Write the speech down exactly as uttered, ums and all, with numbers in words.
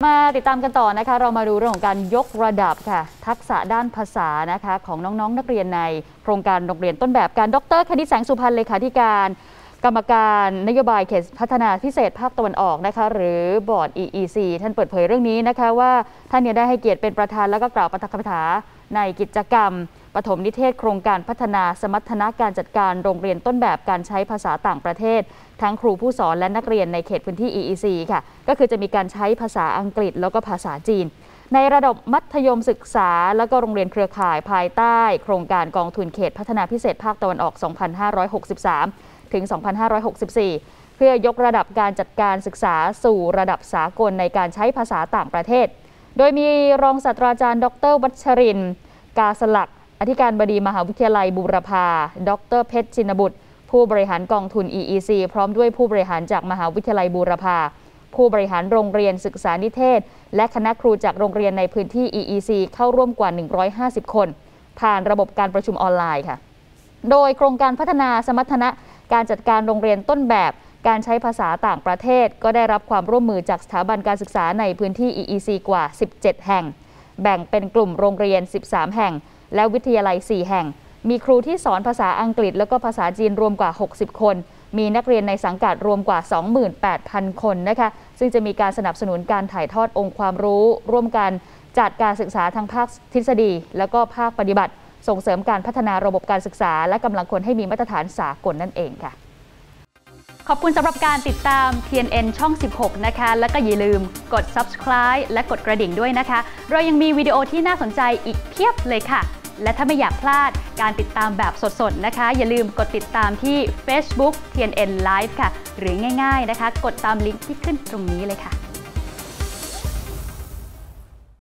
มาติดตามกันต่อนะคะเรามาดูเรื่องของการยกระดับค่ะทักษะด้านภาษานะคะของน้องๆ น, นักเรียนในโครงการโรงเรียนต้นแบบการดร.คณิตแสงสุพรรณเลขาธิการกรรมการนโยบายเขตพัฒนาพิเศษภาคตะวันออกนะคะหรือบอร์ด อี อี ซี ท่านเปิดเผยเรื่องนี้นะคะว่าท่านได้ให้เกียรติเป็นประธานและก็กล่าวปาฐกถาในกิจกรรมปฐมนิเทศโครงการพัฒนาสมรรถนะการจัดการโรงเรียนต้นแบบการใช้ภาษาต่างประเทศทั้งครูผู้สอนและนักเรียนในเขตพื้นที่ อี อี ซี ค่ะก็คือจะมีการใช้ภาษาอังกฤษแล้วก็ภาษาจีนในระดับมัธยมศึกษาแล้วก็โรงเรียนเครือข่ายภายใต้โครงการกองทุนเขตพัฒนาพิเศษภาคตะวันออก สองพันห้าร้อยหกสิบสาม ถึง สองพันห้าร้อยหกสิบสี่ เพื่อยกระดับการจัดการศึกษาสู่ระดับสากลในการใช้ภาษาต่างประเทศโดยมีรองศาสตราจารย์ดร.วัชรินทร์กาสลักอธิการบดีมหาวิทยาลัยบูรพาดร.เพชรชินบุตรผู้บริหารกองทุน อี อี ซี พร้อมด้วยผู้บริหารจากมหาวิทยาลัยบูรพาผู้บริหารโรงเรียนศึกษานิเทศและคณะครูจากโรงเรียนในพื้นที่ อี อี ซี เข้าร่วมกว่าหนึ่งร้อยห้าสิบคนผ่านระบบการประชุมออนไลน์ค่ะโดยโครงการพัฒนาสมรรถนะการจัดการโรงเรียนต้นแบบการใช้ภาษาต่างประเทศก็ได้รับความร่วมมือจากสถาบันการศึกษาในพื้นที่ อี อี ซี กว่าสิบเจ็ดแห่งแบ่งเป็นกลุ่มโรงเรียนสิบสามแห่งและวิทยาลัยสี่แห่งมีครูที่สอนภาษาอังกฤษแล้วก็ภาษาจีนรวมกว่าหกสิบคนมีนักเรียนในสังกัดรวมกว่า สองหมื่นแปดพัน คนนะคะซึ่งจะมีการสนับสนุนการถ่ายทอดองค์ความรู้ร่วมกันจัดการศึกษาทางภาคทฤษฎีแล้วก็ภาคปฏิบัติส่งเสริมการพัฒนาระบบการศึกษาและกำลังคนให้มีมาตรฐานสากลนั่นเองค่ะขอบคุณสำหรับการติดตาม ที เอ็น เอ็น ช่องสิบหกนะคะแล้วก็อย่าลืมกด ซับสไครบ์ และกดกระดิ่งด้วยนะคะเรายังมีวิดีโอที่น่าสนใจอีกเพียบเลยค่ะและถ้าไม่อยากพลาดการติดตามแบบสดๆนะคะอย่าลืมกดติดตามที่ Facebook ที เอ็น เอ็น Live ค่ะหรือง่ายๆนะคะกดตามลิงก์ที่ขึ้นตรงนี้เลยค่ะ